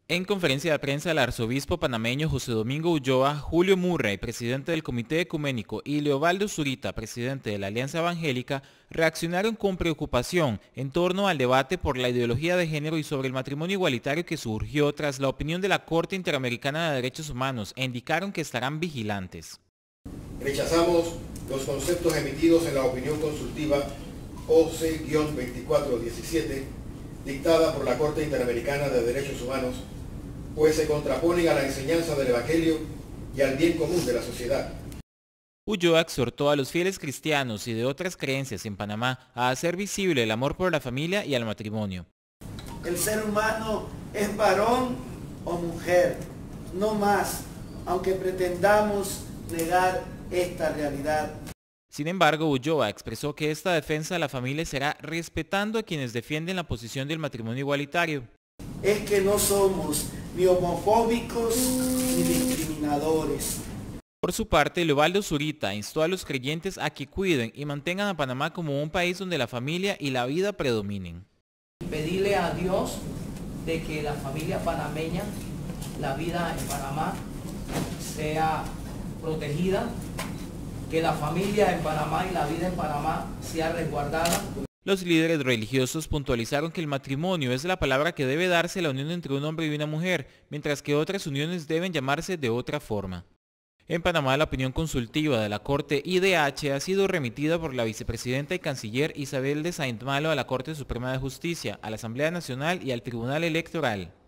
En conferencia de prensa, el arzobispo panameño José Domingo Ulloa, Julio Murray, presidente del Comité Ecuménico, y Leobaldo Zurita, presidente de la Alianza Evangélica, reaccionaron con preocupación en torno al debate por la ideología de género y sobre el matrimonio igualitario que surgió tras la opinión de la Corte Interamericana de Derechos Humanos e indicaron que estarán vigilantes. Rechazamos los conceptos emitidos en la opinión consultiva OC-2417, dictada por la Corte Interamericana de Derechos Humanos, pues se contraponen a la enseñanza del Evangelio y al bien común de la sociedad. Ulloa exhortó a los fieles cristianos y de otras creencias en Panamá a hacer visible el amor por la familia y al matrimonio. El ser humano es varón o mujer, no más, aunque pretendamos negar esta realidad. Sin embargo, Ulloa expresó que esta defensa de la familia será respetando a quienes defienden la posición del matrimonio igualitario. Es que no somos ni homofóbicos ni discriminadores. Por su parte, Leobaldo Zurita instó a los creyentes a que cuiden y mantengan a Panamá como un país donde la familia y la vida predominen. Pedirle a Dios de que la familia panameña, la vida en Panamá, sea protegida, que la familia en Panamá y la vida en Panamá sea resguardada. Los líderes religiosos puntualizaron que el matrimonio es la palabra que debe darse a la unión entre un hombre y una mujer, mientras que otras uniones deben llamarse de otra forma. En Panamá, la opinión consultiva de la Corte IDH ha sido remitida por la vicepresidenta y canciller Isabel de Saint Malo a la Corte Suprema de Justicia, a la Asamblea Nacional y al Tribunal Electoral.